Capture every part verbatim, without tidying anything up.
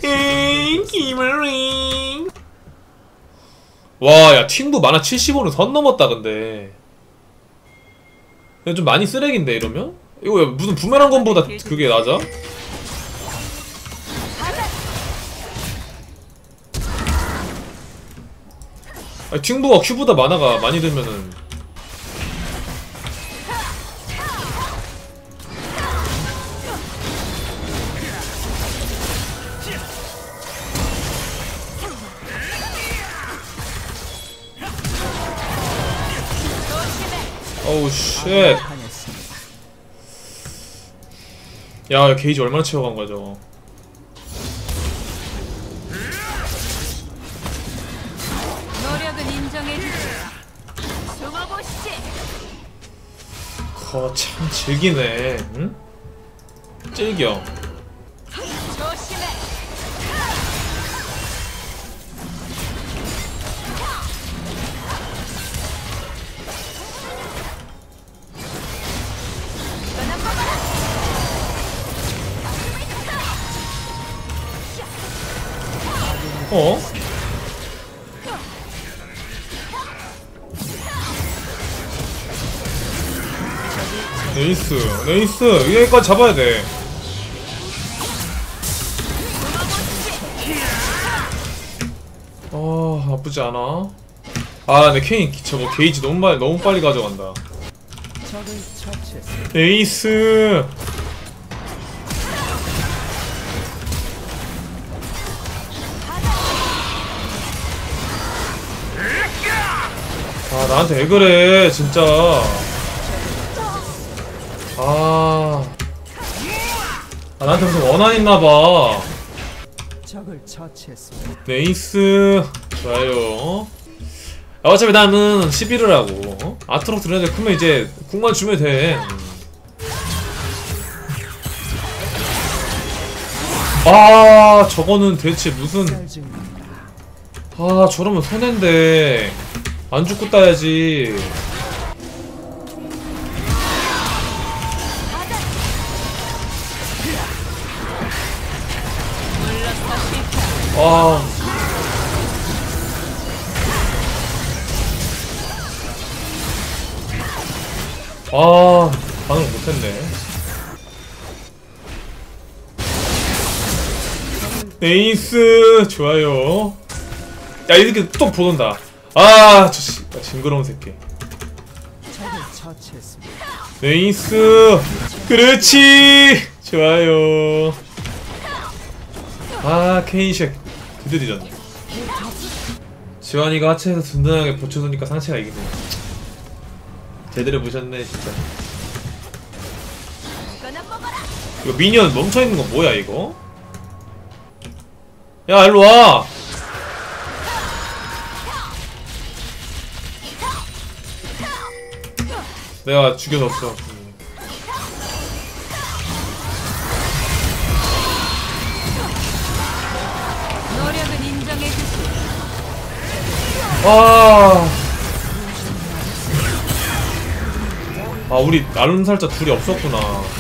에잉 기머링. 와, 야 팅부 만화 칠십오는 선 넘었다. 근데 좀 많이 쓰레기인데 이러면? 이거 야, 무슨 부메랑 건보다 그게 낮아? 아니, 팅부가 큐보다 만화가 많이 들면은 어우 쉣. 야 게이지 얼마나 채워간 거야 저거. 거참 즐기네. 응? 즐겨. 어? 네이스, 네이스. 여기까지 잡아야 돼. 아, 나쁘지 않아. 아, 근데 케인 저거 게이지 너무 빨리 너무 빨리 가져간다. 네이스. 아, 나한테 왜 그래, 진짜. 아, 아 나한테 무슨 원한 있나봐. 네이스. 좋아요. 아, 어차피 나는 십일을 하고 어? 아트록스 이런 데 크면 이제 궁만 주면 돼. 아, 저거는 대체 무슨. 아, 저러면 손해인데 안 죽고 따야지. 아, 아, 반응 못했네. 에이스. 좋아요. 야, 이 새끼 또 보는다. 아, 저 씨, 징그러운 새끼. 에이스. 그렇지. 좋아요. 아, 케인쉑 그대 뒤졌네. 지환이가 하체에서 든든하게 버텨두니까 상체가 이기네. 제대로 보셨네 진짜. 이거 미니언 멈춰있는 거 뭐야 이거? 야, 일로와. 내가 죽여줬어. 아, 아 우리 알론살자 둘이 없었구나.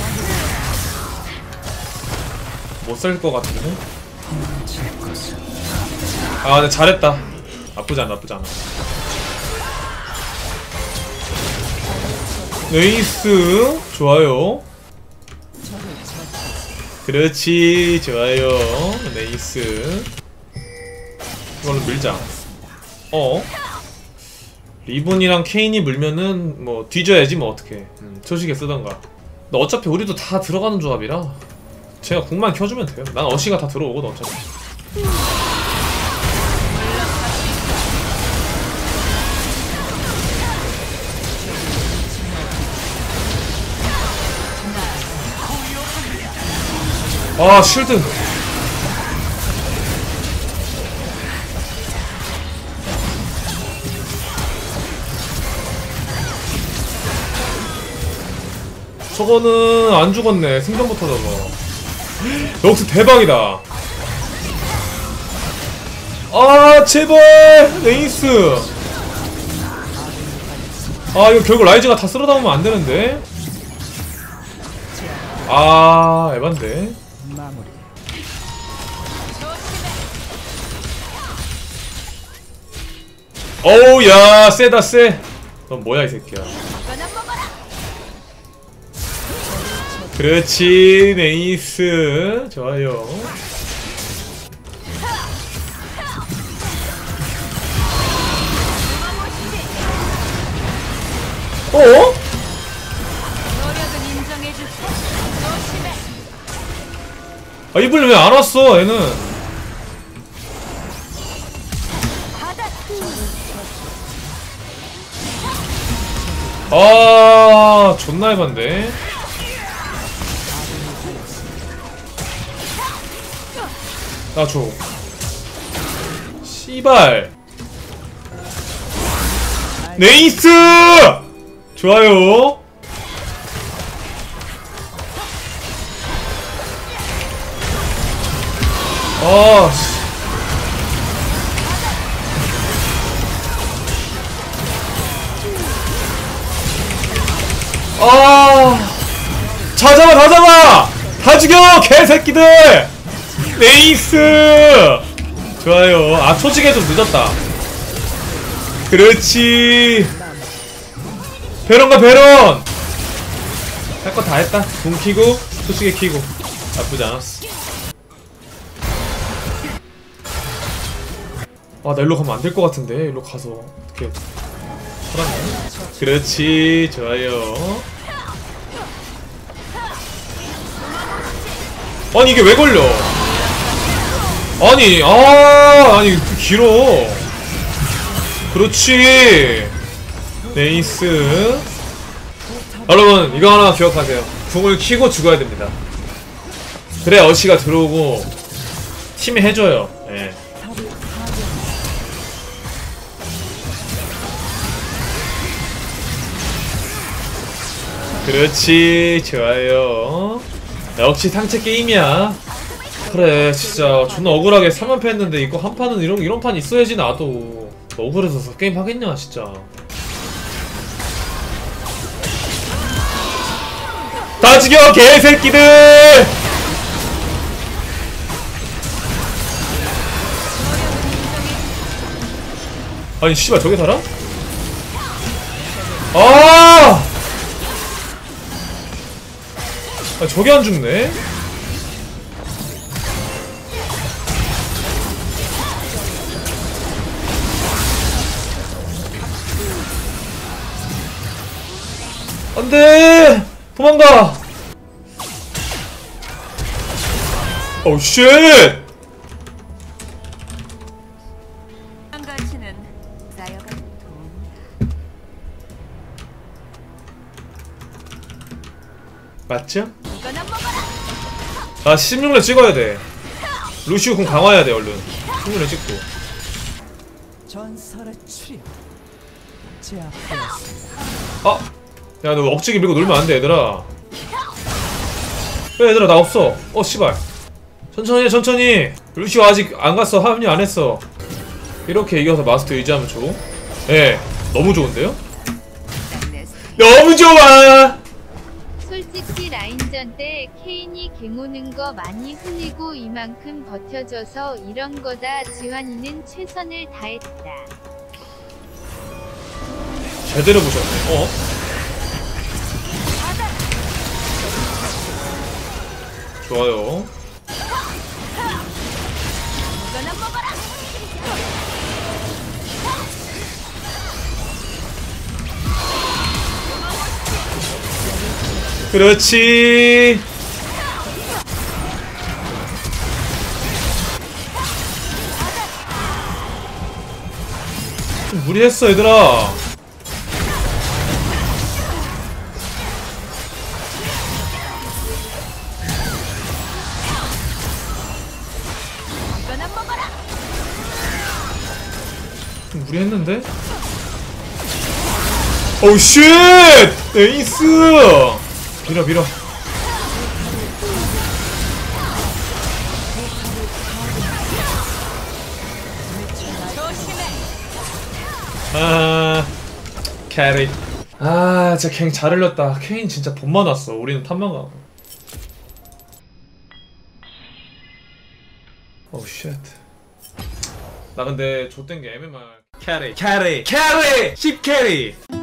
못 살 것 같은데? 아, 근데 잘했다. 나쁘지 않아, 나쁘지 않아. 네이스. 좋아요. 그렇지. 좋아요. 네이스. 이걸로 밀자. 어? 리본이랑 케인이 물면은 뭐 뒤져야지 뭐 어떡해. 음, 초식에 쓰던가. 근데 어차피 우리도 다 들어가는 조합이라 제가 궁만 켜주면 돼요. 난 어시가 다 들어오거든 어차피. 아, 쉴드. 저거는 안 죽었네. 생존부터 저거. 역시 대박이다. 아, 제발. 네이스. 아, 이거 결국 라이즈가 다 쓸어 담으면 안 되는데. 아, 에반데. 어우 야 세다 세. 넌 뭐야 이 새끼야. 그렇지 네이스 좋아요. 어? 아 이분이 왜 안 왔어 얘는. 아 존나 해반데. 나줘 씨발. 네이스 좋아요. 아 씨. 아, 다 잡아, 다 잡아! 다 죽여, 개새끼들! 네이스! 좋아요. 아, 초직에 좀 늦었다. 그렇지. 베런가, 베런! 할 거 다 했다. 돈 키고, 초직에 키고. 나쁘지 않았어. 아, 나 일로 가면 안 될 것 같은데. 일로 가서. 어떻게. 살았네. 그렇지. 좋아요. 아니 이게 왜 걸려? 아니 아 아니 길어. 그렇지. 네이스. 여러분 이거 하나 기억하세요. 궁을 키고 죽어야 됩니다. 그래 어시가 들어오고 팀이 해줘요. 예. 그렇지 좋아요. 역시 상체 게임이야. 그래 진짜 존나 억울하게 삼 연패 했는데 이거 한 판은 이런 이런 판 있어야지. 나도 억울해서 게임 하겠냐 진짜. 다 죽여 개새끼들. 아니 씨발 저게 살아? 아! 아 저게 안 죽네? 안돼! 도망가! 오 쉣! 맞죠? 아 십육 렙 찍어야 돼. 루시우 공 강화해야 돼 얼른. 십육 렙 찍고. 아! 야 너 억지기 밀고 놀면 안 돼 얘들아. 왜 얘들아 나 없어. 어 씨발. 천천히 천천히. 루시우 아직 안 갔어. 합류 안 했어. 이렇게 이겨서 마스터 유지하면 좋. 예. 너무 좋은데요? 너무 좋아! 솔직히 라인전 때 케인이 갱오는 거 많이 흘리고 이만큼 버텨줘서 이런 거다. 지환이는 최선을 다했다. 제대로 보셨네. 어? 좋아요. 그렇지. 좀 무리했어 얘들아. 좀 무리했는데? 오우 쉣! 에이스! 밀어 밀어. 아 캐리. 아 진짜 갱 잘 흘렸다. 케인 진짜 돈만 왔어. 우리는 탑만 가고. 오우 쉣. 나 근데 좆된 게 엠엠알 캐리 캐리 캐리 십 캐리